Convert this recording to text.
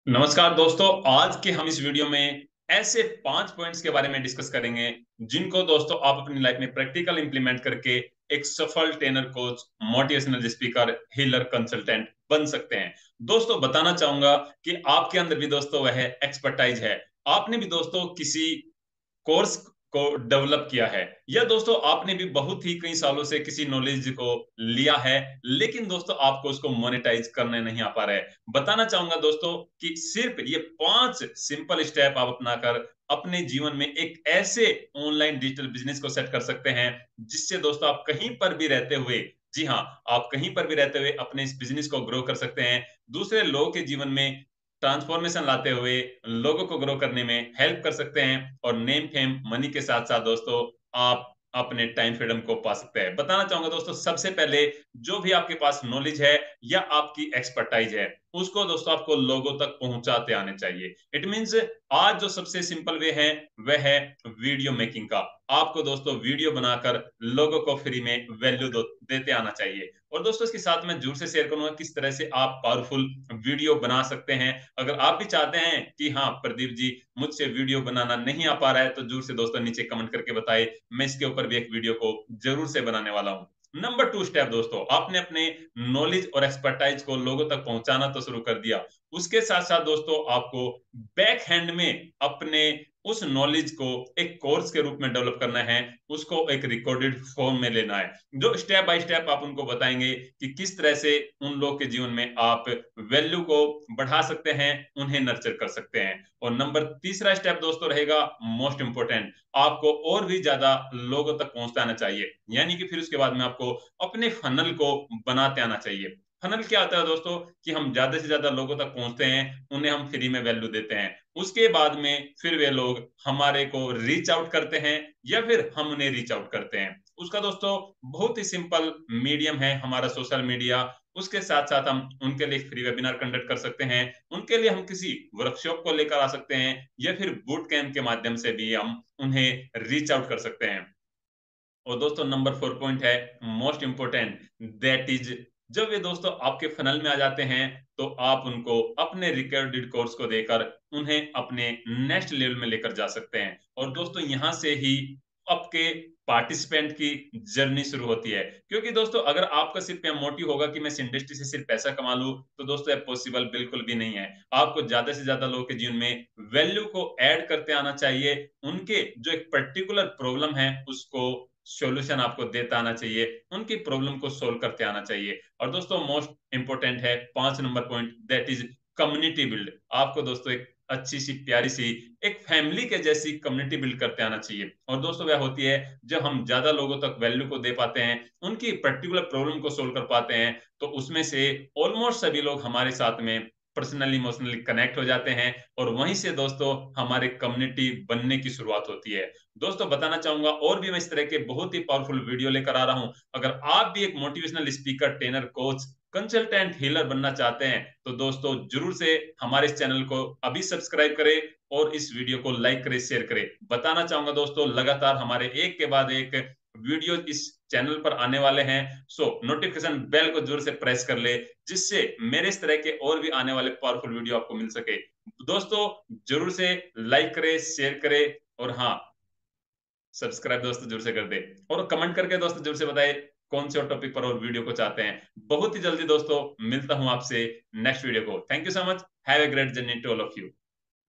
नमस्कार दोस्तों। आज के हम इस वीडियो में ऐसे 5 पॉइंट्स के बारे में डिस्कस करेंगे जिनको दोस्तों आप अपनी लाइफ में प्रैक्टिकल इंप्लीमेंट करके एक सफल trainer, coach, motivational speaker, healer, consultant बन सकते हैं। दोस्तों बताना चाहूंगा कि आपके अंदर भी दोस्तों वह एक्सपर्टाइज है। आपने भी दोस्तों किसी कोर्स को डेवलप किया है, या दोस्तों आपने भी बहुत ही कई सालों से किसी नॉलेज को लिया है, लेकिन दोस्तों आपको उसको मोनेटाइज करने नहीं आ पा रहा है। बताना चाहूंगा दोस्तों कि सिर्फ ये 5 सिंपल स्टेप आप अपनाकर अपने जीवन में एक ऐसे ऑनलाइन डिजिटल बिजनेस को सेट कर सकते हैं जिससे दोस्तों आप कहीं पर भी रहते हुए, जी हाँ, आप कहीं पर भी रहते हुए अपने इस बिजनेस को ग्रो कर सकते हैं। दूसरे लोगों के जीवन में ट्रांसफॉर्मेशन लाते हुए लोगों को ग्रो करने में हेल्प कर सकते हैं, और नेम फेम मनी के साथ साथ दोस्तों आप अपने टाइम फ्रीडम को पा सकते हैं। बताना चाहूंगा दोस्तों, सबसे पहले जो भी आपके पास नॉलेज है या आपकी एक्सपर्टाइज है उसको दोस्तों आपको लोगों तक पहुंचाते आने चाहिए। इट मींस आज जो सबसे सिंपल वे है वह है वीडियो मेकिंग का। आपको दोस्तों वीडियो बनाकर लोगों को फ्री में वैल्यू देते आना चाहिए। और दोस्तों इसके साथ मैं जरूर से शेयर करूंगा किस तरह से आप पावरफुल वीडियो बना सकते हैं। अगर आप भी चाहते हैं कि हाँ प्रदीप जी, मुझसे वीडियो बनाना नहीं आ पा रहा है, तो जरूर से दोस्तों नीचे कमेंट करके बताएं, मैं इसके ऊपर भी एक वीडियो को जरूर से बनाने वाला हूं। नंबर 2 स्टेप दोस्तों, आपने अपने नॉलेज और एक्सपर्टाइज को लोगों तक पहुंचाना तो शुरू कर दिया। उसके साथ साथ दोस्तों आपको बैक हैंड में अपने उस नॉलेज को एक कोर्स के रूप में डेवलप करना है, उसको एक रिकॉर्डेड फॉर्म में लेना है, जो स्टेप बाय स्टेप आप उनको बताएंगे कि किस तरह से उन लोगों के जीवन में आप वैल्यू को बढ़ा सकते हैं, उन्हें नर्चर कर सकते हैं। और नंबर तीसरा स्टेप दोस्तों रहेगा मोस्ट इंपोर्टेंट, आपको और भी ज्यादा लोगों तक पहुंचता आना चाहिए। यानी कि फिर उसके बाद में आपको अपने फनल को बनाते आना चाहिए। फनल क्या होता है दोस्तों कि हम ज्यादा से ज्यादा लोगों तक पहुंचते हैं, उन्हें हम फ्री में वैल्यू देते हैं, उसके बाद में फिर वे लोग हमारे को रीच आउट करते हैं या फिर हम उन्हें रीच आउट करते हैं। उसका दोस्तों बहुत ही सिंपल मीडियम है हमारा सोशल मीडिया। उसके साथ साथ हम उनके लिए फ्री वेबिनार कंडक्ट कर सकते हैं, उनके लिए हम किसी वर्कशॉप को लेकर आ सकते हैं, या फिर बूट कैंप के माध्यम से भी हम उन्हें रीच आउट कर सकते हैं। और दोस्तों नंबर 4 पॉइंट है मोस्ट इंपोर्टेंट, दैट इज, जब ये दोस्तों आपके फनल में आ जाते हैं तो आप उनको अपने रिकॉर्डेड कोर्स को देकर उन्हें अपने नेक्स्ट लेवल में लेकर जा सकते हैं। और दोस्तों यहां से ही आपके पार्टिसिपेंट की जर्नी शुरू होती है। क्योंकि दोस्तों अगर आपका सिर्फ मोटिव होगा कि मैं इस इंडस्ट्री से सिर्फ पैसा कमा लूं, तो दोस्तों ये पॉसिबल बिल्कुल भी नहीं है। आपको ज्यादा से ज्यादा लोगों के जीवन में वैल्यू को ऐड करते आना चाहिए, उनके जो एक पर्टिकुलर प्रॉब्लम है उसको सॉल्यूशन आपको देता आना चाहिए, उनकी प्रॉब्लम को सोल्व करते आना चाहिए। और दोस्तों मोस्ट इंपोर्टेंट है 5 number point, that is community build. आपको दोस्तों एक अच्छी सी प्यारी सी एक फैमिली के जैसी कम्युनिटी बिल्ड करते आना चाहिए। और दोस्तों वह होती है जब हम ज्यादा लोगों तक वैल्यू को दे पाते हैं, उनकी पर्टिकुलर प्रॉब्लम को सोल्व कर पाते हैं, तो उसमें से ऑलमोस्ट सभी लोग हमारे साथ में पर्सनली इमोशनली कनेक्ट हो जाते हैं, और वहीं से दोस्तों हमारे कम्युनिटी बनने की शुरुआत होती है। दोस्तों बताना चाहूंगा और भी मैं इस तरह के बहुत ही पावरफुल वीडियो लेकर आ रहा हूं। अगर आप भी एक motivational speaker, trainer, coach, consultant, healer बनना चाहते हैं, तो दोस्तों जरूर से हमारे इस चैनल को अभी सब्सक्राइब करें और इस वीडियो को लाइक करें, शेयर करें। बताना चाहूंगा दोस्तों लगातार हमारे एक के बाद एक वीडियो इस चैनल पर आने वाले हैं, सो नोटिफिकेशन बेल को जोर से प्रेस कर ले, जिससे मेरे इस तरह के और भी आने वाले पावरफुल वीडियो आपको मिल सके। दोस्तों जरूर से लाइक करें, शेयर करें, और हाँ सब्सक्राइब दोस्तों जरूर से कर दे, और कमेंट करके दोस्तों जरूर से बताए कौन से और टॉपिक पर और वीडियो को चाहते हैं। बहुत ही जल्दी दोस्तों मिलता हूं आपसे नेक्स्ट वीडियो को। Thank you so much, have a great journey to all of you.